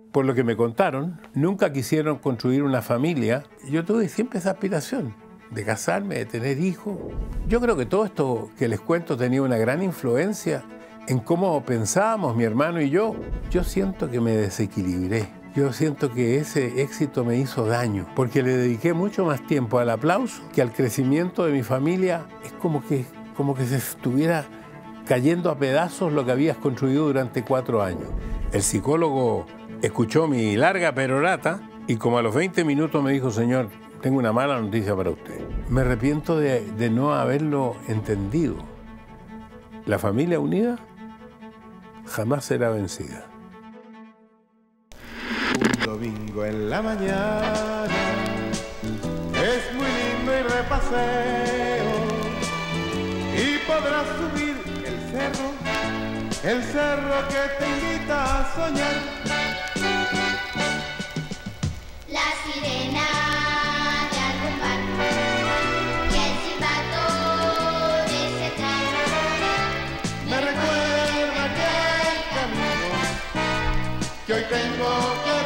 Por lo que me contaron, nunca quisieron construir una familia. Yo tuve siempre esa aspiración de casarme, de tener hijos. Yo creo que todo esto que les cuento tenía una gran influencia en cómo pensábamos mi hermano y yo. Yo siento que me desequilibré. Yo siento que ese éxito me hizo daño, porque le dediqué mucho más tiempo al aplauso que al crecimiento de mi familia. Es como que se estuviera cayendo a pedazos lo que habías construido durante 4 años. El psicólogo escuchó mi larga perorata y como a los 20 minutos me dijo: señor, tengo una mala noticia para usted. Me arrepiento de no haberlo entendido. La familia unida jamás será vencida. Un domingo en la mañana es muy lindo ir de paseo y podrás subir el cerro que te invita a soñar. La sirena de algún barco y el silbato de ese tren Me recuerda aquel camino que hoy tengo que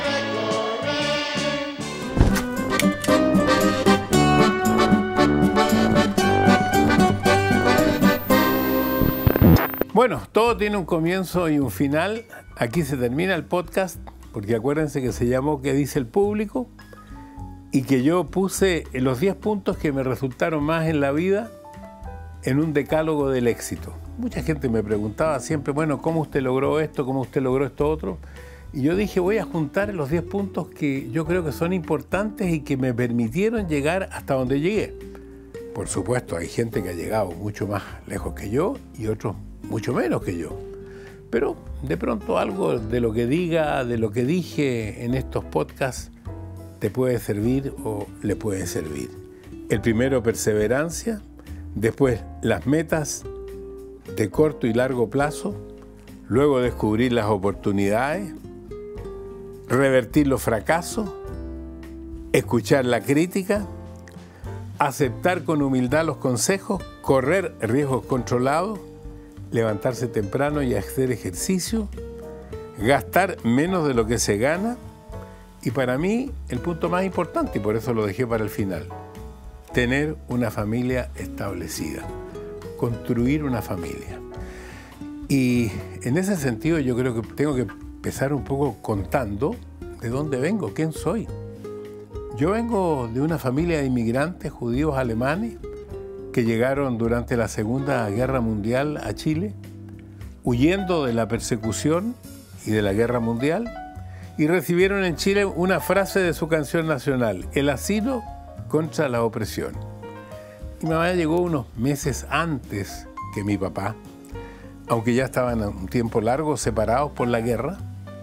Bueno, todo tiene un comienzo y un final. Aquí se termina el podcast, porque acuérdense que se llamó ¿Qué dice el público? Y que yo puse los 10 puntos que me resultaron más en la vida en un decálogo del éxito. Mucha gente me preguntaba siempre, bueno, ¿cómo usted logró esto? ¿Cómo usted logró esto otro? Y yo dije, voy a juntar los 10 puntos que yo creo que son importantes y que me permitieron llegar hasta donde llegué. Por supuesto, hay gente que ha llegado mucho más lejos que yo y otros mucho menos que yo. Pero de pronto algo de lo que diga, de lo que dije en estos podcasts, te puede servir o le puede servir. El primero, perseverancia. Después, las metas de corto y largo plazo. Luego, descubrir las oportunidades. Revertir los fracasos. Escuchar la crítica. Aceptar con humildad los consejos. Correr riesgos controlados. Levantarse temprano y hacer ejercicio, gastar menos de lo que se gana y para mí el punto más importante, y por eso lo dejé para el final, tener una familia establecida, construir una familia. Y en ese sentido yo creo que tengo que empezar un poco contando de dónde vengo, quién soy. Yo vengo de una familia de inmigrantes judíos alemanes que llegaron durante la Segunda Guerra Mundial a Chile, huyendo de la persecución y de la Guerra Mundial, y recibieron en Chile una frase de su canción nacional: el asilo contra la opresión. Mi mamá llegó unos meses antes que mi papá, aunque ya estaban un tiempo largo separados por la guerra,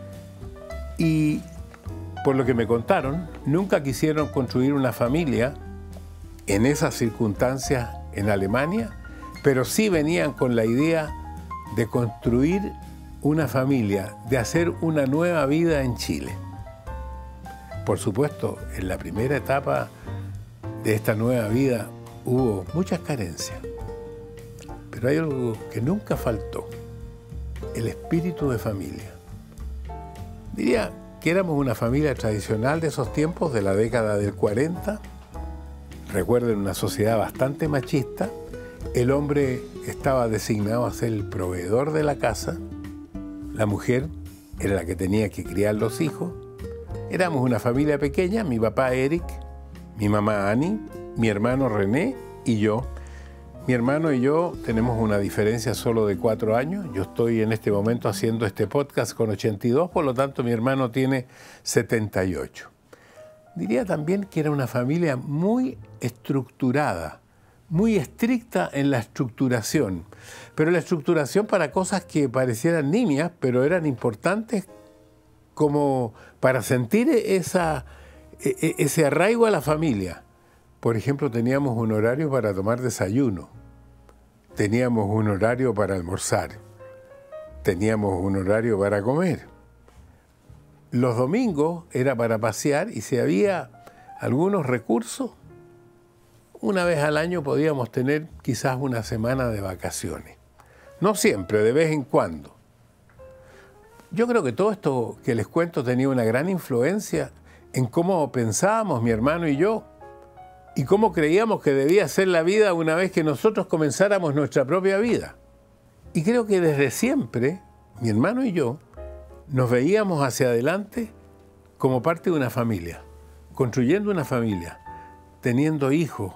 y por lo que me contaron, nunca quisieron construir una familia en esas circunstancias en Alemania, pero sí venían con la idea de construir una familia, de hacer una nueva vida en Chile. Por supuesto, en la primera etapa de esta nueva vida hubo muchas carencias, pero hay algo que nunca faltó: el espíritu de familia. Diría que éramos una familia tradicional de esos tiempos, de la década del 40. Recuerden, una sociedad bastante machista. El hombre estaba designado a ser el proveedor de la casa. La mujer era la que tenía que criar los hijos. Éramos una familia pequeña: mi papá Eric, mi mamá Annie, mi hermano René y yo. Mi hermano y yo tenemos una diferencia solo de 4 años. Yo estoy en este momento haciendo este podcast con 82, por lo tanto mi hermano tiene 78. Diría también que era una familia muy estructurada, muy estricta en la estructuración, pero la estructuración para cosas que parecieran nimias, pero eran importantes como para sentir ese arraigo a la familia. Por ejemplo, teníamos un horario para tomar desayuno, teníamos un horario para almorzar, teníamos un horario para comer. Los domingos era para pasear y si había algunos recursos, una vez al año podíamos tener quizás una semana de vacaciones. No siempre, de vez en cuando. yo creo que todo esto que les cuento tenía una gran influencia en cómo pensábamos mi hermano y yo, y cómo creíamos que debía ser la vida una vez que nosotros comenzáramos nuestra propia vida. Y creo que desde siempre, mi hermano y yo, nos veíamos hacia adelante como parte de una familia, construyendo una familia, teniendo hijos.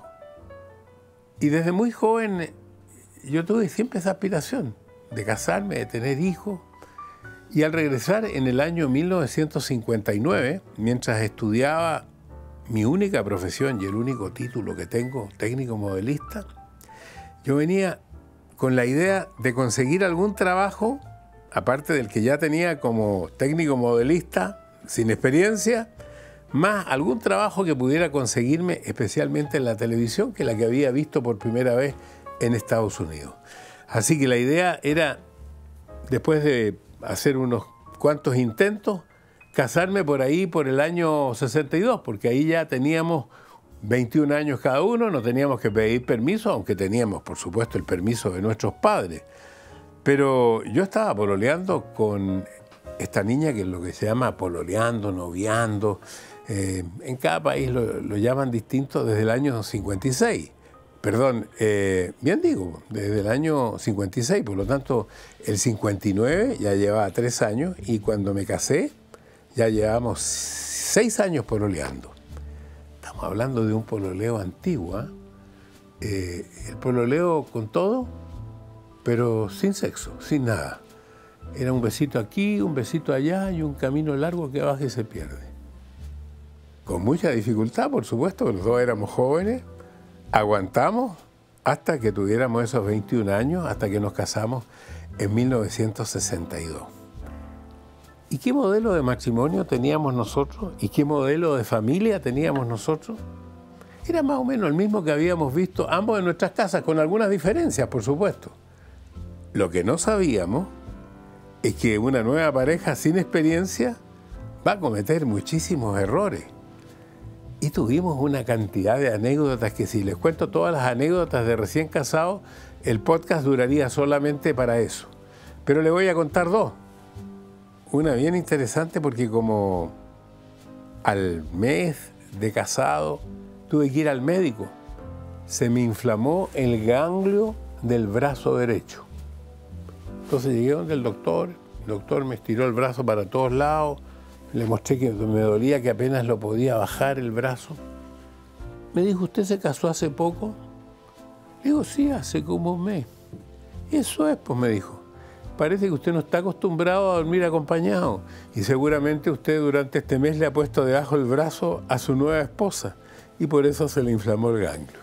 Y desde muy joven yo tuve siempre esa aspiración de casarme, de tener hijos. Y al regresar en el año 1959, mientras estudiaba mi única profesión y el único título que tengo, técnico modelista, yo venía con la idea de conseguir algún trabajo, aparte del que ya tenía como técnico modelista, sin experiencia, más algún trabajo que pudiera conseguirme especialmente en la televisión, que la que había visto por primera vez en Estados Unidos. Así que la idea era, después de hacer unos cuantos intentos, casarme por ahí por el año 62, porque ahí ya teníamos 21 años cada uno, no teníamos que pedir permiso, aunque teníamos, por supuesto, el permiso de nuestros padres. Pero yo estaba pololeando con esta niña, que es lo que se llama pololeando, noviando. En cada país lo llaman distinto, desde el año 56. Perdón, bien digo, desde el año 56, por lo tanto, el 59 ya llevaba 3 años y cuando me casé ya llevamos 6 años pololeando. Estamos hablando de un pololeo antiguo, ¿eh? El pololeo con todo, pero sin sexo, sin nada. Era un besito aquí, un besito allá y un camino largo que baja y se pierde. Con mucha dificultad, por supuesto, los dos éramos jóvenes. Aguantamos hasta que tuviéramos esos 21 años, hasta que nos casamos en 1962. ¿Y qué modelo de matrimonio teníamos nosotros? ¿Y qué modelo de familia teníamos nosotros? Era más o menos el mismo que habíamos visto ambos en nuestras casas, con algunas diferencias, por supuesto. Lo que no sabíamos es que una nueva pareja sin experiencia va a cometer muchísimos errores. Y tuvimos una cantidad de anécdotas que si les cuento todas las anécdotas de recién casados, el podcast duraría solamente para eso. Pero le voy a contar 2. Una bien interesante porque como al mes de casado tuve que ir al médico. Se me inflamó el ganglio del brazo derecho. Entonces llegué donde el doctor me estiró el brazo para todos lados. Le mostré que me dolía, que apenas lo podía bajar el brazo. Me dijo, ¿usted se casó hace poco? Le digo, sí, hace como un mes. Eso es, pues me dijo. Parece que usted no está acostumbrado a dormir acompañado y seguramente usted durante este mes le ha puesto debajo el brazo a su nueva esposa y por eso se le inflamó el ganglio.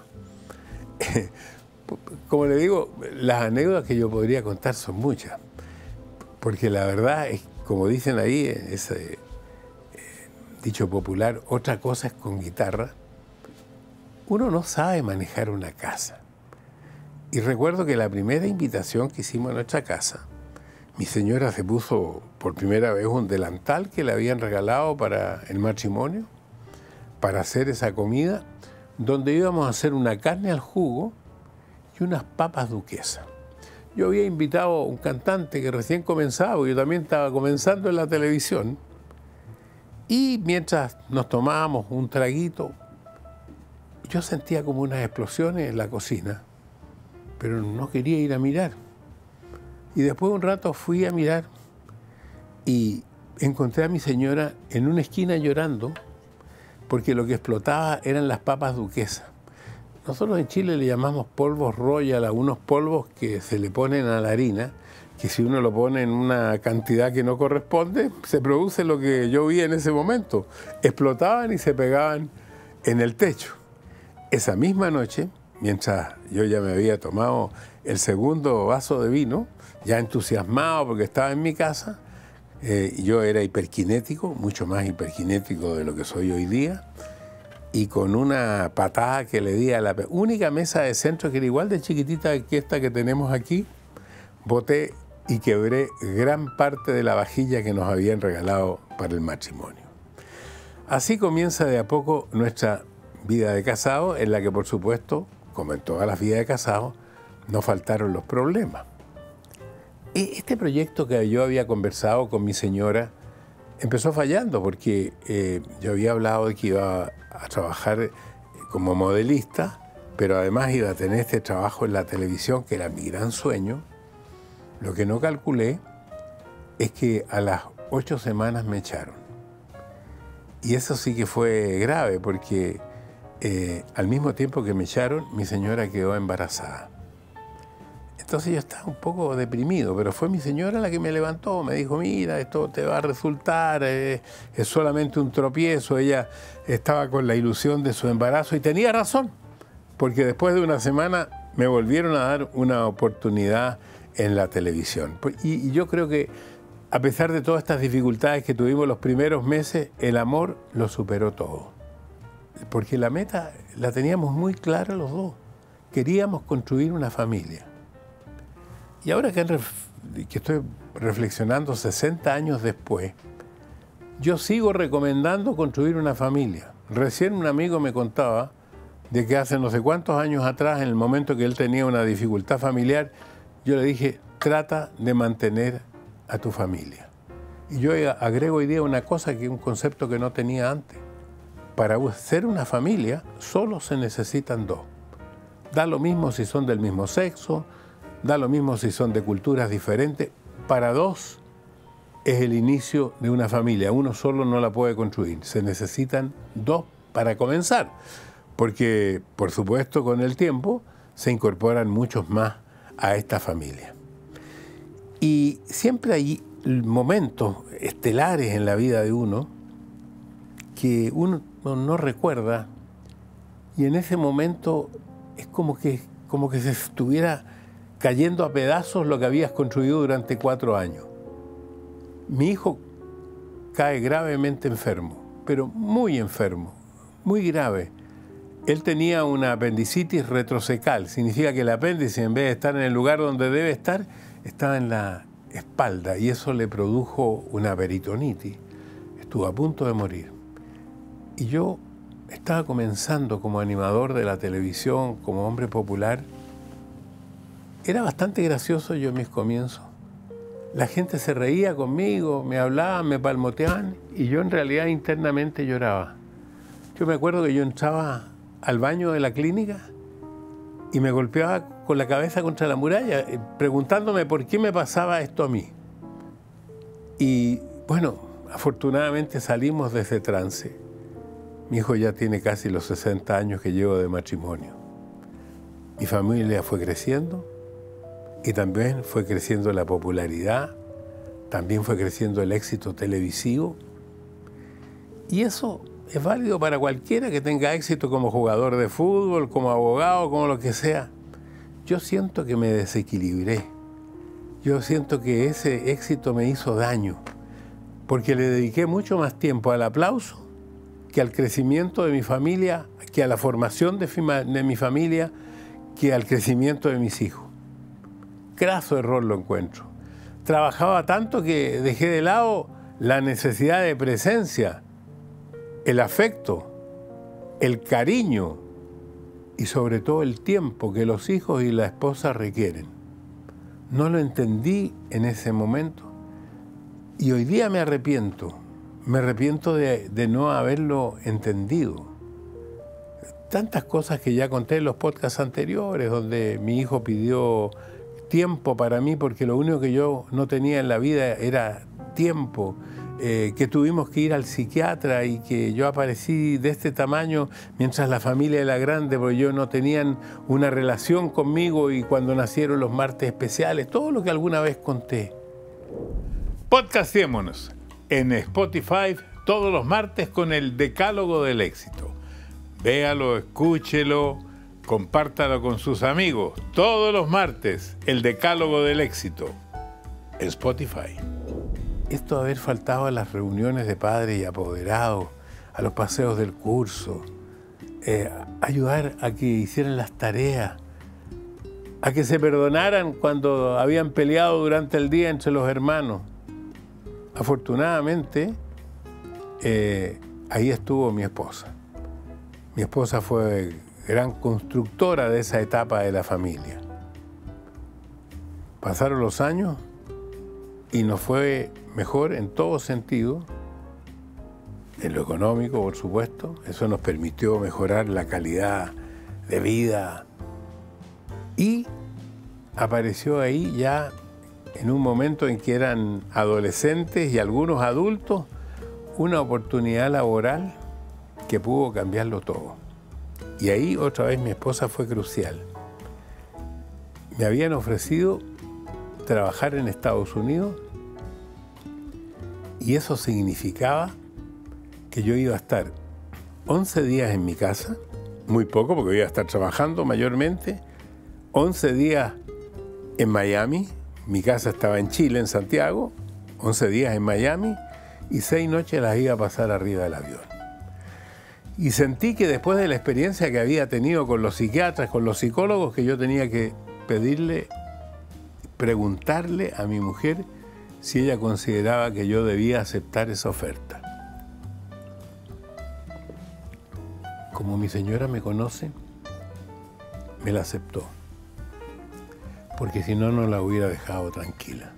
Como le digo, las anécdotas que yo podría contar son muchas, porque la verdad es, como dicen ahí, ese dicho popular, otra cosa es con guitarra. Uno no sabe manejar una casa. Y recuerdo que la primera invitación que hicimos a nuestra casa, mi señora se puso por primera vez un delantal que le habían regalado para el matrimonio, para hacer esa comida, donde íbamos a hacer una carne al jugo y unas papas duquesas. Yo había invitado a un cantante que recién comenzaba, porque yo también estaba comenzando en la televisión, y mientras nos tomábamos un traguito, yo sentía como unas explosiones en la cocina, pero no quería ir a mirar. Y después de un rato fui a mirar y encontré a mi señora en una esquina llorando porque lo que explotaba eran las papas duquesas. Nosotros en Chile le llamamos polvos Royal a unos polvos que se le ponen a la harina, que si uno lo pone en una cantidad que no corresponde, se produce lo que yo vi en ese momento. Explotaban y se pegaban en el techo. Esa misma noche, mientras yo ya me había tomado el segundo vaso de vino, ya entusiasmado porque estaba en mi casa, yo era hiperkinético, mucho más hiperkinético de lo que soy hoy día, y con una patada que le di a la única mesa de centro, que era igual de chiquitita que esta que tenemos aquí, boté y quebré gran parte de la vajilla que nos habían regalado para el matrimonio. Así comienza de a poco nuestra vida de casado, en la que por supuesto, como en todas las vidas de casado, no faltaron los problemas. Este proyecto que yo había conversado con mi señora empezó fallando porque yo había hablado de que iba a trabajar como modelista, pero además iba a tener este trabajo en la televisión, que era mi gran sueño. Lo que no calculé es que a las 8 semanas me echaron. Y eso sí que fue grave porque al mismo tiempo que me echaron, mi señora quedó embarazada. Entonces yo estaba un poco deprimido, pero fue mi señora la que me levantó, me dijo, mira, esto te va a resultar, es solamente un tropiezo. Ella estaba con la ilusión de su embarazo y tenía razón, porque después de una semana me volvieron a dar una oportunidad en la televisión. Y yo creo que a pesar de todas estas dificultades que tuvimos los primeros meses, el amor lo superó todo. Porque la meta la teníamos muy clara los dos. Queríamos construir una familia. Y ahora que estoy reflexionando 60 años después, yo sigo recomendando construir una familia. Recién un amigo me contaba de que hace no sé cuántos años atrás, en el momento que él tenía una dificultad familiar, yo le dije, trata de mantener a tu familia. Y yo agrego hoy día una cosa, que es un concepto que no tenía antes. Para ser una familia, solo se necesitan dos. Da lo mismo si son del mismo sexo, da lo mismo si son de culturas diferentes. Para dos es el inicio de una familia. Uno solo no la puede construir. Se necesitan dos para comenzar. Porque, por supuesto, con el tiempo se incorporan muchos más a esta familia. Y siempre hay momentos estelares en la vida de uno que uno no recuerda, y en ese momento es como que se estuviera cayendo a pedazos lo que habías construido durante 4 años. Mi hijo cae gravemente enfermo, pero muy enfermo, muy grave. Él tenía una apendicitis retrocecal, significa que el apéndice, en vez de estar en el lugar donde debe estar, estaba en la espalda, y eso le produjo una peritonitis. Estuvo a punto de morir. Y yo estaba comenzando como animador de la televisión, como hombre popular. Era bastante gracioso yo en mis comienzos. La gente se reía conmigo, me hablaban, me palmoteaban, y yo en realidad internamente lloraba. Yo me acuerdo que yo entraba al baño de la clínica y me golpeaba con la cabeza contra la muralla, preguntándome por qué me pasaba esto a mí. Y bueno, afortunadamente salimos de ese trance. Mi hijo ya tiene casi los 60 años que llevo de matrimonio. Mi familia fue creciendo, y también fue creciendo la popularidad, también fue creciendo el éxito televisivo. Y eso es válido para cualquiera que tenga éxito como jugador de fútbol, como abogado, como lo que sea. Yo siento que me desequilibré. Yo siento que ese éxito me hizo daño, porque le dediqué mucho más tiempo al aplauso que al crecimiento de mi familia, que a la formación de mi familia, que al crecimiento de mis hijos. Craso error lo encuentro. Trabajaba tanto que dejé de lado la necesidad de presencia, el afecto, el cariño y sobre todo el tiempo que los hijos y la esposa requieren. No lo entendí en ese momento y hoy día me arrepiento de no haberlo entendido. Tantas cosas que ya conté en los podcasts anteriores, donde mi hijo pidió tiempo para mí porque lo único que yo no tenía en la vida era tiempo, que tuvimos que ir al psiquiatra y que yo aparecí de este tamaño mientras la familia era grande, porque ellos no tenían una relación conmigo, y cuando nacieron los martes especiales, todo lo que alguna vez conté. Podcastémonos en Spotify todos los martes con el Decálogo del Éxito. Véalo, escúchelo, compártalo con sus amigos. Todos los martes, el Decálogo del Éxito en Spotify. Esto de haber faltado a las reuniones de padres y apoderados, a los paseos del curso, ayudar a que hicieran las tareas, a que se perdonaran cuando habían peleado durante el día entre los hermanos. Afortunadamente, ahí estuvo mi esposa. Mi esposa fue gran constructora de esa etapa de la familia. Pasaron los años y nos fue mejor en todo sentido, en lo económico, por supuesto. Eso nos permitió mejorar la calidad de vida. Y apareció ahí ya en un momento en que eran adolescentes y algunos adultos, una oportunidad laboral que pudo cambiarlo todo. Y ahí otra vez mi esposa fue crucial. Me habían ofrecido trabajar en Estados Unidos y eso significaba que yo iba a estar 11 días en mi casa, muy poco porque iba a estar trabajando mayormente, 11 días en Miami, mi casa estaba en Chile, en Santiago, 11 días en Miami y 6 noches las iba a pasar arriba del avión. Y sentí que después de la experiencia que había tenido con los psiquiatras, con los psicólogos, que yo tenía que preguntarle a mi mujer si ella consideraba que yo debía aceptar esa oferta. Como mi señora me conoce, me la aceptó, porque si no, no la hubiera dejado tranquila.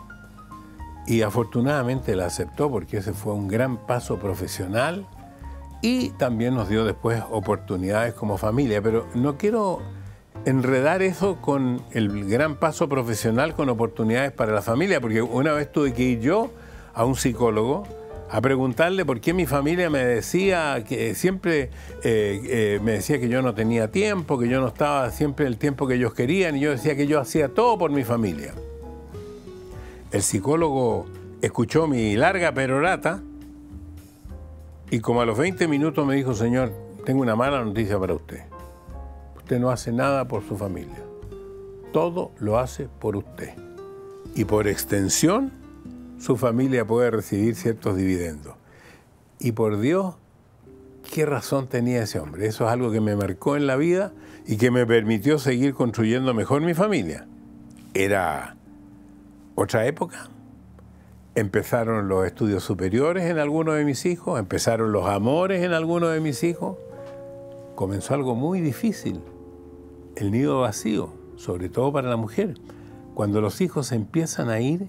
Y afortunadamente la aceptó porque ese fue un gran paso profesional y también nos dio después oportunidades como familia, pero no quiero enredar eso con el gran paso profesional con oportunidades para la familia, porque una vez tuve que ir yo a un psicólogo a preguntarle por qué mi familia me decía que siempre me decía que yo no tenía tiempo, que yo no estaba siempre el tiempo que ellos querían, y yo decía que yo hacía todo por mi familia. El psicólogo escuchó mi larga perorata y como a los 20 minutos me dijo: señor, tengo una mala noticia para usted. Usted no hace nada por su familia. Todo lo hace por usted. Y por extensión, su familia puede recibir ciertos dividendos. Y por Dios, ¿qué razón tenía ese hombre? Eso es algo que me marcó en la vida y que me permitió seguir construyendo mejor mi familia. Era otra época. Empezaron los estudios superiores en algunos de mis hijos, empezaron los amores en algunos de mis hijos. Comenzó algo muy difícil, el nido vacío, sobre todo para la mujer, cuando los hijos empiezan a ir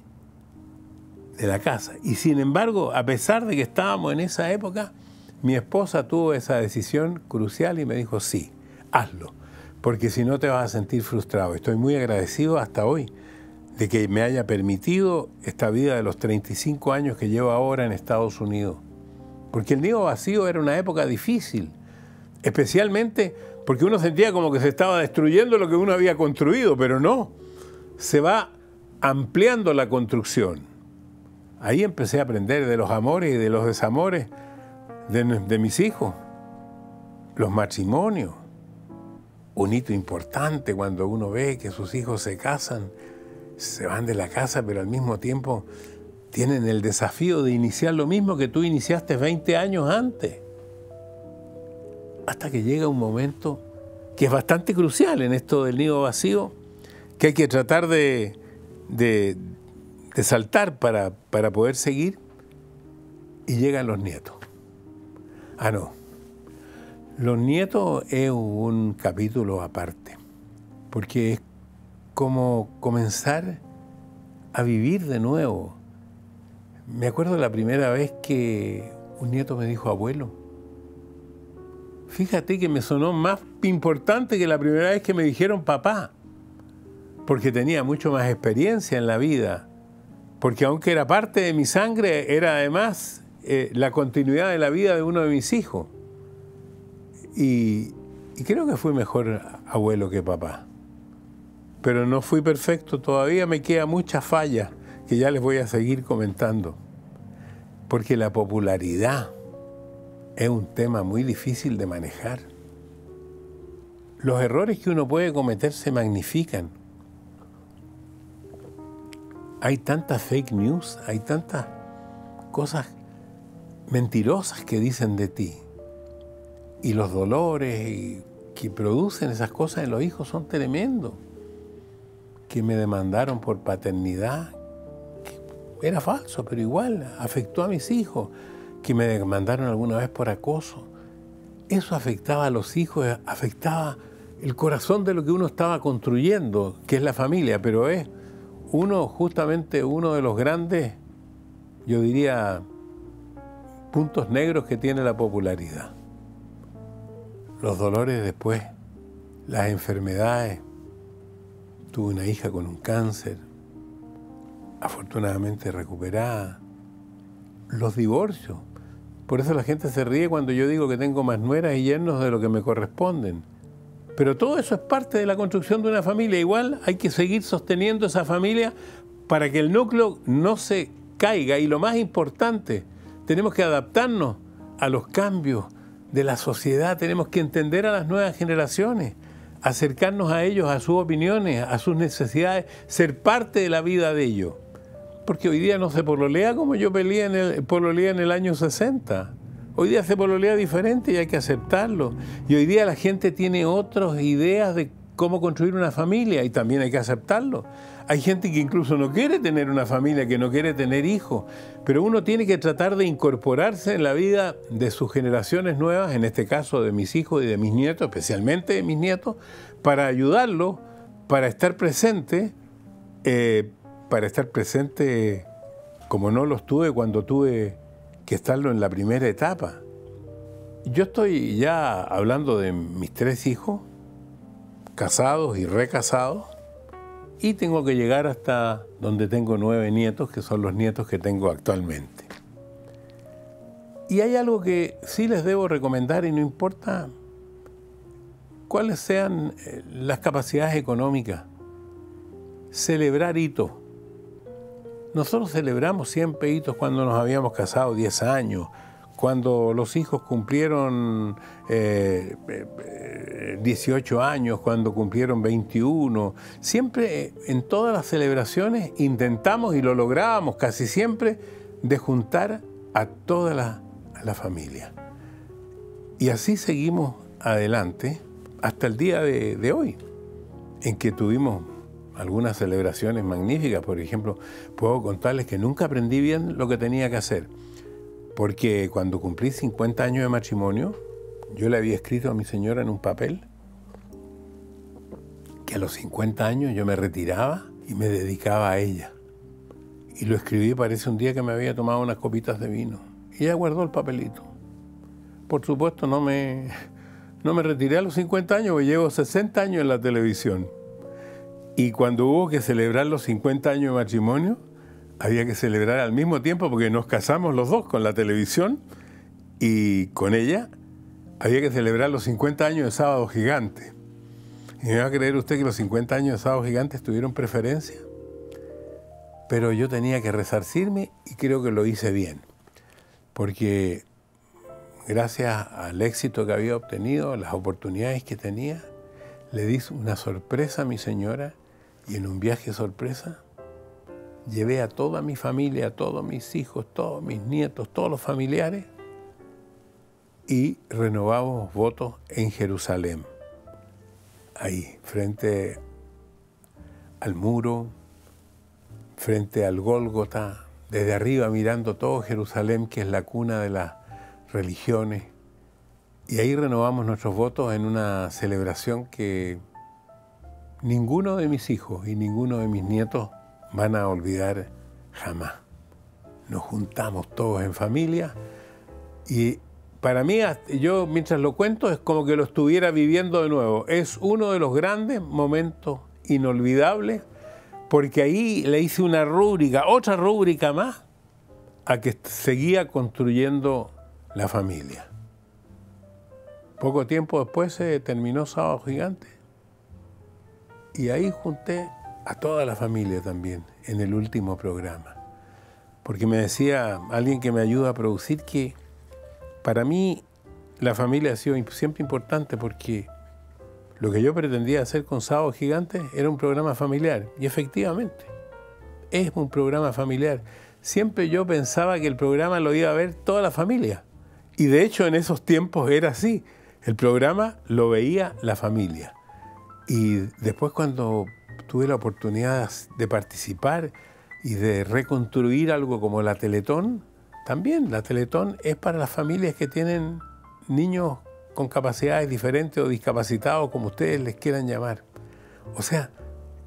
de la casa. Y sin embargo, a pesar de que estábamos en esa época, mi esposa tuvo esa decisión crucial y me dijo: sí, hazlo, porque si no te vas a sentir frustrado. Estoy muy agradecido hasta hoy de que me haya permitido esta vida de los 35 años que llevo ahora en Estados Unidos. Porque el nido vacío era una época difícil, especialmente porque uno sentía como que se estaba destruyendo lo que uno había construido, pero no, se va ampliando la construcción. Ahí empecé a aprender de los amores y de los desamores de mis hijos, los matrimonios. Un hito importante cuando uno ve que sus hijos se casan, se van de la casa, pero al mismo tiempo tienen el desafío de iniciar lo mismo que tú iniciaste 20 años antes. Hasta que llega un momento que es bastante crucial en esto del nido vacío, que hay que tratar de saltar para poder seguir, y llegan los nietos. Ah, no. Los nietos es un capítulo aparte, porque es como comenzar a vivir de nuevo. Me acuerdo la primera vez que un nieto me dijo abuelo. Fíjate que me sonó más importante que la primera vez que me dijeron papá, porque tenía mucho más experiencia en la vida, porque aunque era parte de mi sangre, era además la continuidad de la vida de uno de mis hijos. Y creo que fui mejor abuelo que papá. Pero no fui perfecto, todavía me quedan muchas fallas que ya les voy a seguir comentando. Porque la popularidad es un tema muy difícil de manejar. Los errores que uno puede cometer se magnifican. Hay tantas fake news, hay tantas cosas mentirosas que dicen de ti. Y los dolores que producen esas cosas en los hijos son tremendos. Que me demandaron por paternidad, que era falso, pero igual afectó a mis hijos. Que me demandaron alguna vez por acoso. Eso afectaba a los hijos, afectaba el corazón de lo que uno estaba construyendo, que es la familia, pero es justamente uno de los grandes, yo diría, puntos negros que tiene la popularidad. Los dolores después, las enfermedades. Tuve una hija con un cáncer, afortunadamente recuperada. Los divorcios. Por eso la gente se ríe cuando yo digo que tengo más nueras y yernos de lo que me corresponden. Pero todo eso es parte de la construcción de una familia. Igual hay que seguir sosteniendo esa familia para que el núcleo no se caiga. Y lo más importante, tenemos que adaptarnos a los cambios de la sociedad. Tenemos que entender a las nuevas generaciones, acercarnos a ellos, a sus opiniones, a sus necesidades, ser parte de la vida de ellos. Porque hoy día no se pololea como yo pololeé en el año 60. Hoy día se pololea diferente y hay que aceptarlo. Y hoy día la gente tiene otras ideas de cómo construir una familia y también hay que aceptarlo. Hay gente que incluso no quiere tener una familia, que no quiere tener hijos, pero uno tiene que tratar de incorporarse en la vida de sus generaciones nuevas, en este caso de mis hijos y de mis nietos, especialmente de mis nietos, para ayudarlos, para estar presente como no los tuve cuando tuve que estarlo en la primera etapa. Yo estoy ya hablando de mis 3 hijos, casados y recasados, y tengo que llegar hasta donde tengo 9 nietos, que son los nietos que tengo actualmente. Y hay algo que sí les debo recomendar, y no importa cuáles sean las capacidades económicas, celebrar hitos. Nosotros celebramos siempre hitos cuando nos habíamos casado 10 años, cuando los hijos cumplieron 18 años, cuando cumplieron 21. Siempre en todas las celebraciones intentamos, y lo lográbamos casi siempre, de juntar a toda la familia. Y así seguimos adelante hasta el día de hoy, en que tuvimos algunas celebraciones magníficas. Por ejemplo, puedo contarles que nunca aprendí bien lo que tenía que hacer, porque cuando cumplí 50 años de matrimonio, yo le había escrito a mi señora en un papel que a los 50 años yo me retiraba y me dedicaba a ella. Y lo escribí, parece un día que me había tomado unas copitas de vino. Y ella guardó el papelito. Por supuesto, no me retiré a los 50 años, porque llevo 60 años en la televisión. Y cuando hubo que celebrar los 50 años de matrimonio, había que celebrar al mismo tiempo, porque nos casamos los dos con la televisión y con ella. Había que celebrar los 50 años de Sábado Gigante. ¿Y me va a creer usted que los 50 años de Sábado Gigante tuvieron preferencia? Pero yo tenía que resarcirme y creo que lo hice bien. Porque gracias al éxito que había obtenido, las oportunidades que tenía, le di una sorpresa a mi señora, y en un viaje sorpresa llevé a toda mi familia, a todos mis hijos, todos mis nietos, todos los familiares, y renovamos votos en Jerusalén, ahí, frente al muro, frente al Gólgota, desde arriba mirando todo Jerusalén, que es la cuna de las religiones. Y ahí renovamos nuestros votos en una celebración que ninguno de mis hijos y ninguno de mis nietos van a olvidar jamás. Nos juntamos todos en familia y para mí, yo mientras lo cuento, es como que lo estuviera viviendo de nuevo. Es uno de los grandes momentos inolvidables, porque ahí le hice una rúbrica, otra rúbrica más, a que seguía construyendo la familia. Poco tiempo después se terminó Sábado Gigante y ahí junté a toda la familia también en el último programa. Porque me decía alguien que me ayuda a producir que para mí la familia ha sido siempre importante, porque lo que yo pretendía hacer con Sábado Gigante era un programa familiar. Y efectivamente, es un programa familiar. Siempre yo pensaba que el programa lo iba a ver toda la familia. Y de hecho en esos tiempos era así. El programa lo veía la familia. Y después, cuando tuve la oportunidad de participar y de reconstruir algo como la Teletón, también la Teletón es para las familias que tienen niños con capacidades diferentes o discapacitados, como ustedes les quieran llamar. O sea,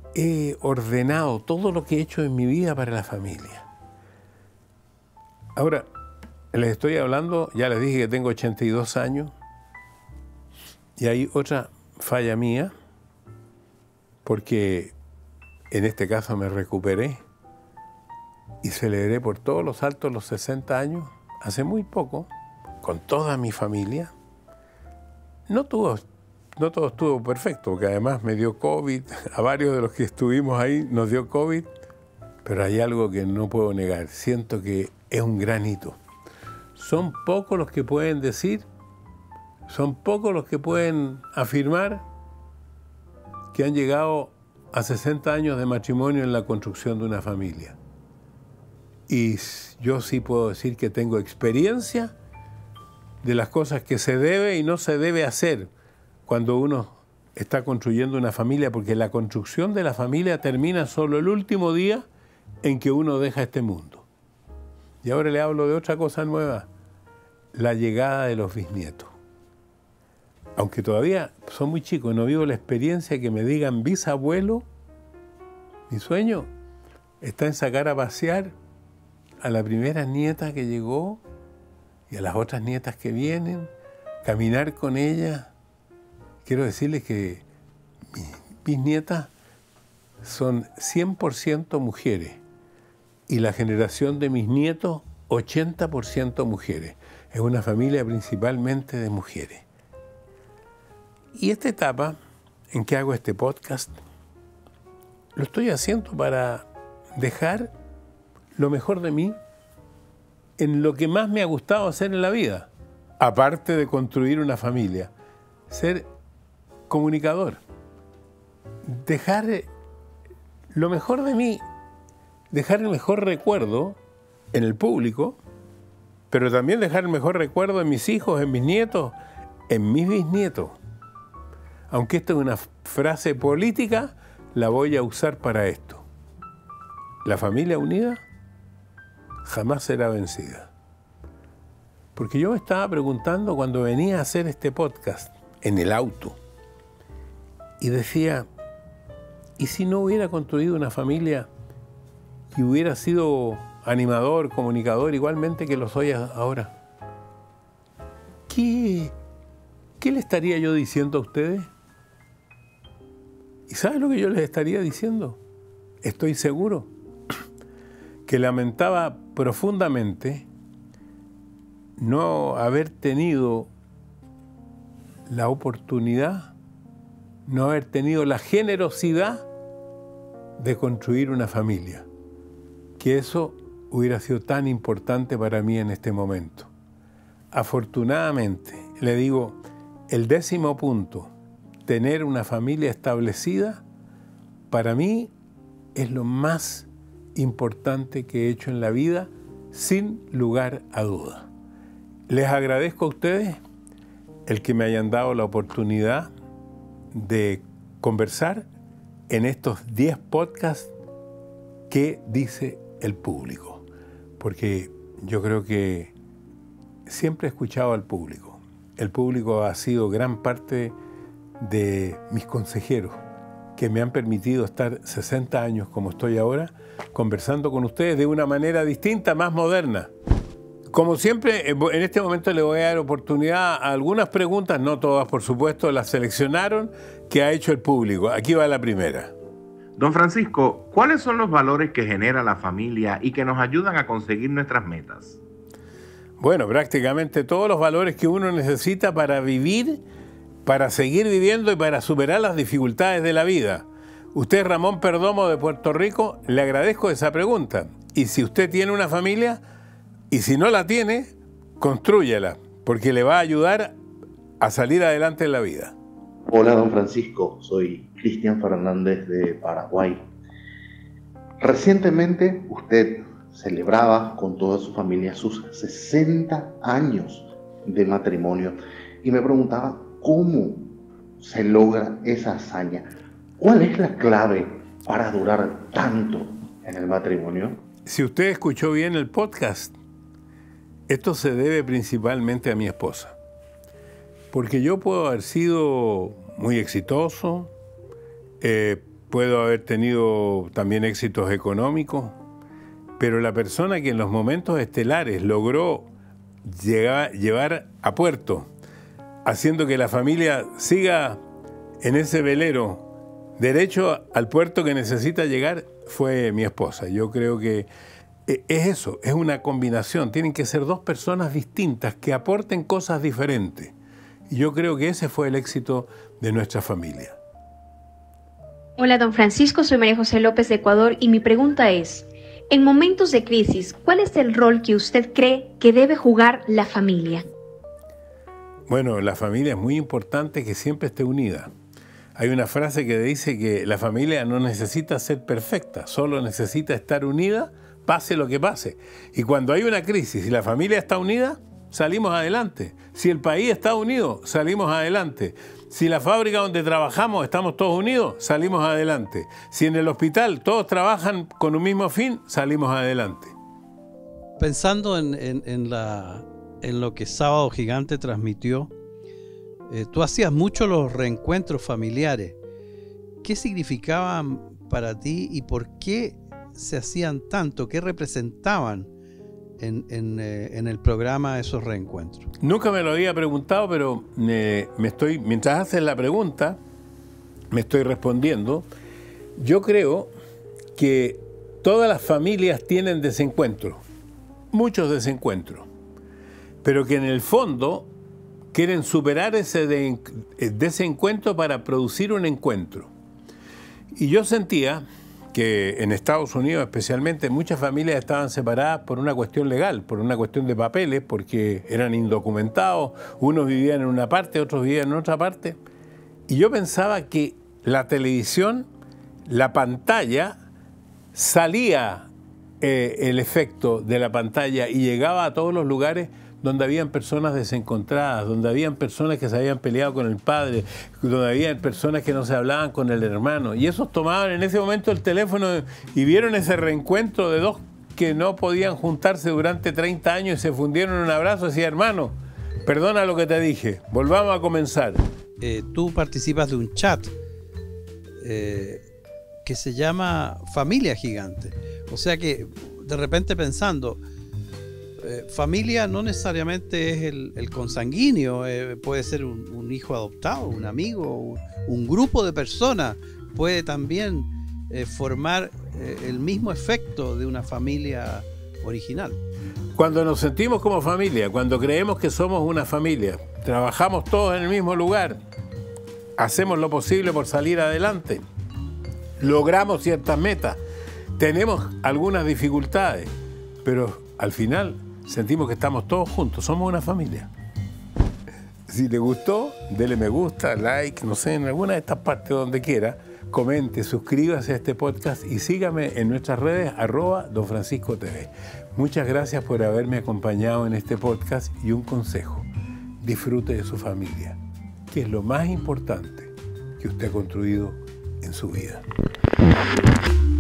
he ordenado todo lo que he hecho en mi vida para la familia. Ahora, les estoy hablando, ya les dije que tengo 82 años, y hay otra falla mía, porque en este caso me recuperé y celebré por todos los altos los 60 años, hace muy poco, con toda mi familia. No todo estuvo perfecto, porque además me dio COVID, a varios de los que estuvimos ahí nos dio COVID, pero hay algo que no puedo negar, siento que es un gran hito. Son pocos los que pueden decir, son pocos los que pueden afirmar que han llegado a 60 años de matrimonio en la construcción de una familia. Y yo sí puedo decir que tengo experiencia de las cosas que se debe y no se debe hacer cuando uno está construyendo una familia, porque la construcción de la familia termina solo el último día en que uno deja este mundo. Y ahora le hablo de otra cosa nueva, la llegada de los bisnietos. Aunque todavía son muy chicos, no vivo la experiencia que me digan bisabuelo. Mi sueño está en sacar a pasear a la primera nieta que llegó y a las otras nietas que vienen, caminar con ellas. Quiero decirles que mis nietas son 100% mujeres y la generación de mis nietos 80% mujeres. Es una familia principalmente de mujeres. Y esta etapa en que hago este podcast, lo estoy haciendo para dejar lo mejor de mí en lo que más me ha gustado hacer en la vida, aparte de construir una familia, ser comunicador, dejar lo mejor de mí, dejar el mejor recuerdo en el público, pero también dejar el mejor recuerdo en mis hijos, en mis nietos, en mis bisnietos. Aunque esta es una frase política, la voy a usar para esto. La familia unida jamás será vencida. Porque yo me estaba preguntando cuando venía a hacer este podcast en el auto y decía, ¿y si no hubiera construido una familia y hubiera sido animador, comunicador, igualmente que lo soy ahora? ¿Qué le estaría yo diciendo a ustedes? ¿Y saben lo que yo les estaría diciendo? Estoy seguro que lamentaba profundamente no haber tenido la oportunidad, no haber tenido la generosidad de construir una familia, que eso hubiera sido tan importante para mí en este momento. Afortunadamente, le digo, el 10º punto, tener una familia establecida, para mí es lo más importante que he hecho en la vida, sin lugar a duda. Les agradezco a ustedes el que me hayan dado la oportunidad de conversar en estos 10 podcasts que dice el público, porque yo creo que siempre he escuchado al público. El público ha sido gran parte de mis consejeros que me han permitido estar 60 años como estoy ahora, conversando con ustedes de una manera distinta, más moderna. Como siempre, en este momento le voy a dar oportunidad a algunas preguntas, no todas por supuesto, las seleccionaron, que ha hecho el público. Aquí va la primera. Don Francisco, ¿cuáles son los valores que genera la familia y que nos ayudan a conseguir nuestras metas? Bueno, prácticamente todos los valores que uno necesita para vivir, para seguir viviendo y para superar las dificultades de la vida. Usted, Ramón Perdomo de Puerto Rico, le agradezco esa pregunta. Y si usted tiene una familia, y si no la tiene, constrúyala, porque le va a ayudar a salir adelante en la vida. Hola, don Francisco, soy Cristian Fernández de Paraguay. Recientemente usted celebraba con toda su familia sus 60 años de matrimonio y me preguntaba cómo se logra esa hazaña. ¿Cuál es la clave para durar tanto en el matrimonio? Si usted escuchó bien el podcast, esto se debe principalmente a mi esposa. Porque yo puedo haber sido muy exitoso, puedo haber tenido también éxitos económicos, pero la persona que en los momentos estelares logró llevar a puerto, haciendo que la familia siga en ese velero derecho al puerto que necesita llegar, fue mi esposa. Yo creo que es eso, es una combinación. Tienen que ser dos personas distintas que aporten cosas diferentes. Y yo creo que ese fue el éxito de nuestra familia. Hola, don Francisco, soy María José López de Ecuador y mi pregunta es, en momentos de crisis, ¿cuál es el rol que usted cree que debe jugar la familia? Bueno, la familia es muy importante que siempre esté unida. Hay una frase que dice que la familia no necesita ser perfecta, solo necesita estar unida, pase lo que pase. Y cuando hay una crisis y la familia está unida, salimos adelante. Si el país está unido, salimos adelante. Si la fábrica donde trabajamos estamos todos unidos, salimos adelante. Si en el hospital todos trabajan con un mismo fin, salimos adelante. Pensando en lo que Sábado Gigante transmitió, tú hacías mucho los reencuentros familiares. ¿Qué significaban para ti y por qué se hacían tanto? ¿Qué representaban en el programa esos reencuentros? Nunca me lo había preguntado, pero mientras haces la pregunta, me estoy respondiendo. Yo creo que todas las familias tienen desencuentros, muchos desencuentros, pero que en el fondo quieren superar ese desencuentro para producir un encuentro. Y yo sentía que en Estados Unidos especialmente muchas familias estaban separadas por una cuestión legal, por una cuestión de papeles, porque eran indocumentados, unos vivían en una parte, otros vivían en otra parte. Y yo pensaba que la televisión, la pantalla, salía el efecto de la pantalla y llegaba a todos los lugares donde habían personas desencontradas, donde habían personas que se habían peleado con el padre, donde habían personas que no se hablaban con el hermano. Y esos tomaban en ese momento el teléfono y vieron ese reencuentro de dos que no podían juntarse durante 30 años y se fundieron en un abrazo y decían, hermano, perdona lo que te dije, volvamos a comenzar. Tú participas de un chat que se llama Familia Gigante. O sea que de repente pensando, familia no necesariamente es el consanguíneo, puede ser un hijo adoptado, un amigo, un grupo de personas, puede también formar el mismo efecto de una familia original. Cuando nos sentimos como familia, cuando creemos que somos una familia, trabajamos todos en el mismo lugar, hacemos lo posible por salir adelante, logramos ciertas metas, tenemos algunas dificultades, pero al final sentimos que estamos todos juntos, somos una familia. Si le gustó, dele me gusta, like, no sé, en alguna de estas partes donde quiera, comente, suscríbase a este podcast y sígame en nuestras redes @DonFranciscoTV. Muchas gracias por haberme acompañado en este podcast y un consejo, disfrute de su familia, que es lo más importante que usted ha construido en su vida.